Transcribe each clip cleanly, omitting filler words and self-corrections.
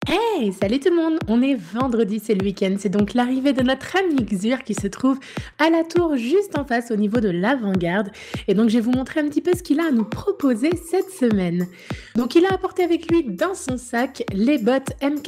Hey, salut tout le monde! On est vendredi, c'est le week-end. C'est donc l'arrivée de notre ami Xur qui se trouve à la tour juste en face au niveau de l'avant-garde. Et donc, je vais vous montrer un petit peu ce qu'il a à nous proposer cette semaine. Donc, il a apporté avec lui dans son sac les bottes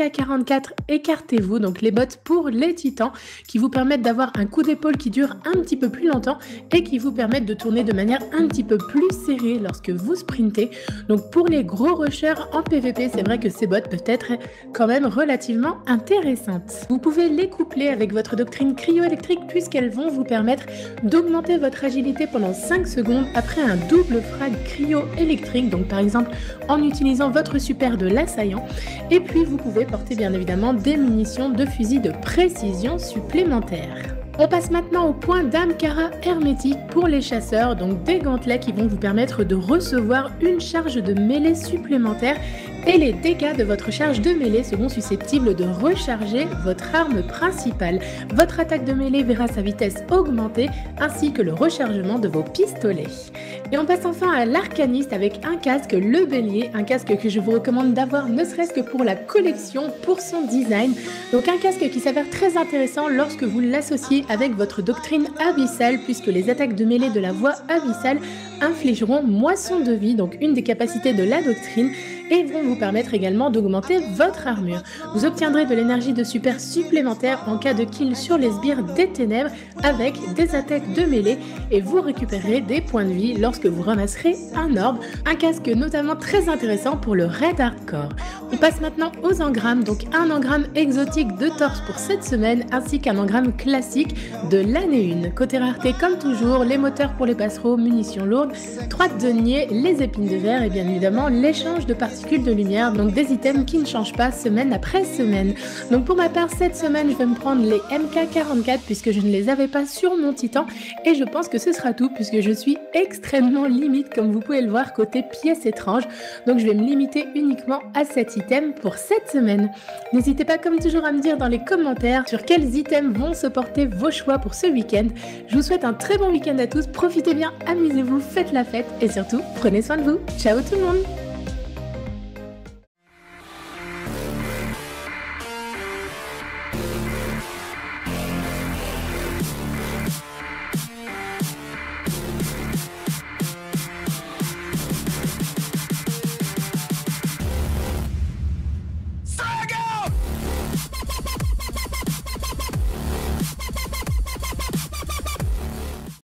MK44 Écartez-vous. Donc, les bottes pour les titans qui vous permettent d'avoir un coup d'épaule qui dure un petit peu plus longtemps et qui vous permettent de tourner de manière un petit peu plus serrée lorsque vous sprintez. Donc, pour les gros rushers en PVP, c'est vrai que ces bottes peuvent être quand même relativement intéressantes. Vous pouvez les coupler avec votre doctrine cryo-électrique puisqu'elles vont vous permettre d'augmenter votre agilité pendant 5 secondes après un double frag cryo-électrique, donc par exemple en utilisant votre super de l'assaillant. Et puis vous pouvez porter bien évidemment des munitions de fusil de précision supplémentaires. On passe maintenant au point d'Amkara hermétique pour les chasseurs, donc des gantelets qui vont vous permettre de recevoir une charge de mêlée supplémentaire et les dégâts de votre charge de mêlée seront susceptibles de recharger votre arme principale. Votre attaque de mêlée verra sa vitesse augmenter ainsi que le rechargement de vos pistolets. Et on passe enfin à l'arcaniste avec un casque, le bélier, un casque que je vous recommande d'avoir ne serait-ce que pour la collection, pour son design. Donc un casque qui s'avère très intéressant lorsque vous l'associez avec votre doctrine abyssale puisque les attaques de mêlée de la voie abyssale infligeront moisson de vie, donc une des capacités de la doctrine, et vont vous permettre également d'augmenter votre armure. Vous obtiendrez de l'énergie de super supplémentaire en cas de kill sur les sbires des ténèbres avec des attaques de mêlée et vous récupérerez des points de vie lorsque vous ramasserez un orbe, un casque notamment très intéressant pour le raid hardcore. On passe maintenant aux engrammes, donc un engramme exotique de torse pour cette semaine ainsi qu'un engramme classique de l'année 1. Côté rareté comme toujours, les moteurs pour les passereaux, munitions lourdes, 3 deniers, les épines de verre et bien évidemment l'échange de particules de lumière, donc des items qui ne changent pas semaine après semaine. Donc pour ma part cette semaine je vais me prendre les MK44 puisque je ne les avais pas sur mon titan et je pense que ce sera tout puisque je suis extrêmement limite comme vous pouvez le voir côté pièces étranges, donc je vais me limiter uniquement à cet item pour cette semaine. N'hésitez pas comme toujours à me dire dans les commentaires sur quels items vont se porter vos choix pour ce week-end. Je vous souhaite un très bon week-end à tous, profitez bien, amusez-vous, faites la fête et surtout prenez soin de vous. Ciao tout le monde!